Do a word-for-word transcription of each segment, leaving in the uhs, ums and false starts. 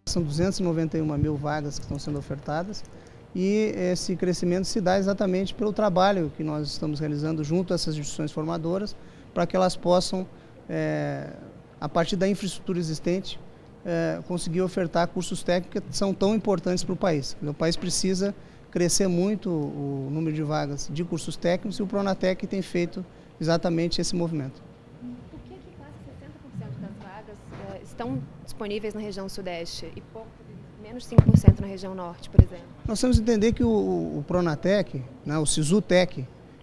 São duzentas e noventa e uma mil vagas que estão sendo ofertadas e esse crescimento se dá exatamente pelo trabalho que nós estamos realizando junto a essas instituições formadoras para que elas possam, é, a partir da infraestrutura existente, é, conseguir ofertar cursos técnicos que são tão importantes para o país. O país precisa crescer muito o número de vagas de cursos técnicos e o Pronatec tem feito exatamente esse movimento. Por que que quase sessenta por cento das vagas uh, estão disponíveis na região sudeste e pouco, menos cinco por cento na região norte, por exemplo? Nós temos que entender que o, o Pronatec, né, o SISUTEC,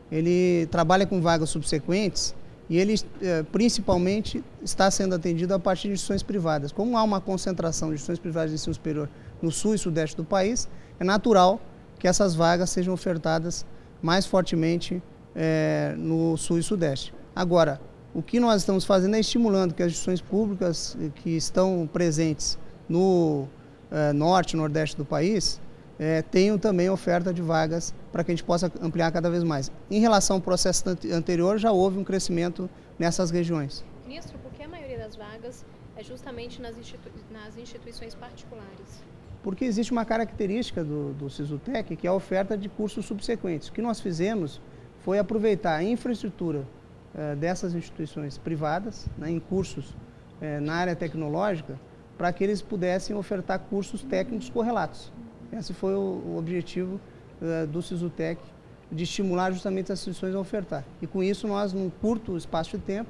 ele trabalha com vagas subsequentes e ele eh, principalmente está sendo atendido a partir de instituições privadas. Como há uma concentração de instituições privadas de ensino superior no sul e sudeste do país, é natural que essas vagas sejam ofertadas mais fortemente eh, no sul e sudeste. Agora, o que nós estamos fazendo é estimulando que as instituições públicas que estão presentes no eh, norte e nordeste do país eh, tenham também oferta de vagas para que a gente possa ampliar cada vez mais. Em relação ao processo anterior, já houve um crescimento nessas regiões. Ministro, por que a maioria das vagas é justamente nas, institui nas instituições particulares? Porque existe uma característica do, do SISUTEC, que é a oferta de cursos subsequentes. O que nós fizemos foi aproveitar a infraestrutura eh, dessas instituições privadas, né, em cursos eh, na área tecnológica, para que eles pudessem ofertar cursos técnicos correlatos. Esse foi o, o objetivo eh, do SISUTEC, de estimular justamente as instituições a ofertar. E com isso nós, num curto espaço de tempo,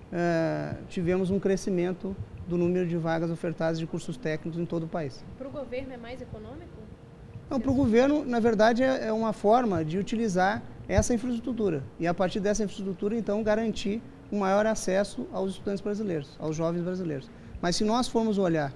eh, tivemos um crescimento do número de vagas ofertadas de cursos técnicos em todo o país. Para o governo é mais econômico? Não, para o governo, na verdade, é uma forma de utilizar essa infraestrutura e, a partir dessa infraestrutura, então, garantir um maior acesso aos estudantes brasileiros, aos jovens brasileiros. Mas se nós formos olhar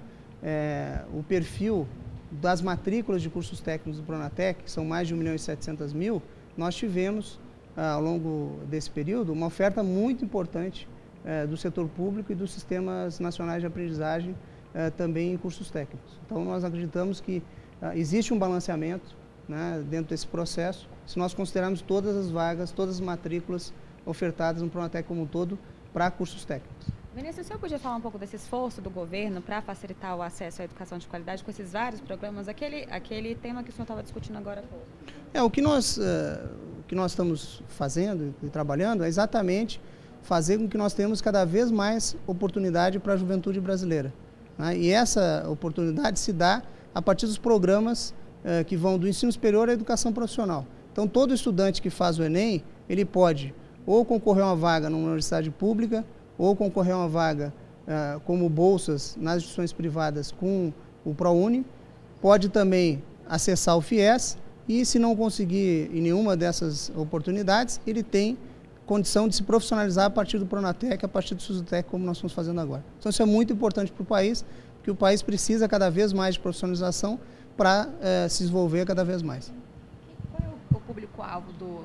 é, o perfil das matrículas de cursos técnicos do Pronatec, que são mais de um milhão e setecentos mil, nós tivemos, ao longo desse período, uma oferta muito importante É, do setor público e dos sistemas nacionais de aprendizagem é, também em cursos técnicos. Então, nós acreditamos que é, existe um balanceamento, né, dentro desse processo, se nós considerarmos todas as vagas, todas as matrículas ofertadas no Pronatec como um todo para cursos técnicos. Ministro, o senhor podia falar um pouco desse esforço do governo para facilitar o acesso à educação de qualidade com esses vários programas, aquele, aquele tema que o senhor estava discutindo agora há pouco? É, o que nós, uh, o que nós estamos fazendo e trabalhando é exatamente fazer com que nós tenhamos cada vez mais oportunidade para a juventude brasileira, né? E essa oportunidade se dá a partir dos programas eh, que vão do ensino superior à educação profissional. Então, todo estudante que faz o Enem, ele pode ou concorrer a uma vaga numa universidade pública, ou concorrer a uma vaga eh, como bolsas nas instituições privadas com o ProUni, pode também acessar o FIES e, se não conseguir em nenhuma dessas oportunidades, ele tem condição de se profissionalizar a partir do Pronatec, a partir do SISUTEC, como nós estamos fazendo agora. Então, isso é muito importante para o país, porque o país precisa cada vez mais de profissionalização para eh, se desenvolver cada vez mais. Qual é o público-alvo do,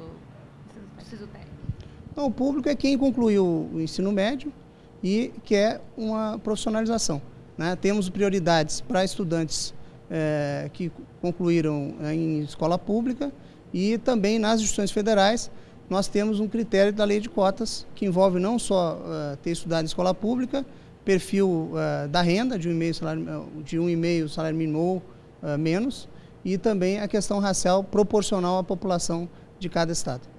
do SISUTEC? Então, o público é quem concluiu o ensino médio e quer uma profissionalização, né? Temos prioridades para estudantes eh, que concluíram em escola pública e também nas instituições federais. Nós temos um critério da lei de cotas que envolve não só uh, ter estudado em escola pública, perfil uh, da renda de um e meio salário, de um e meio salário mínimo ou uh, menos, e também a questão racial proporcional à população de cada estado.